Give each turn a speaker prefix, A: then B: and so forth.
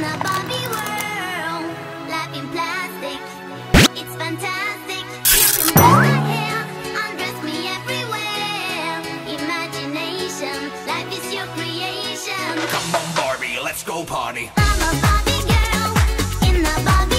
A: a Barbie world, life in plastic, it's fantastic. You can brush my hair, undress me everywhere. Imagination, life is your creation.
B: Come on Barbie, let's go party.
A: I'm a Barbie girl in the Barbie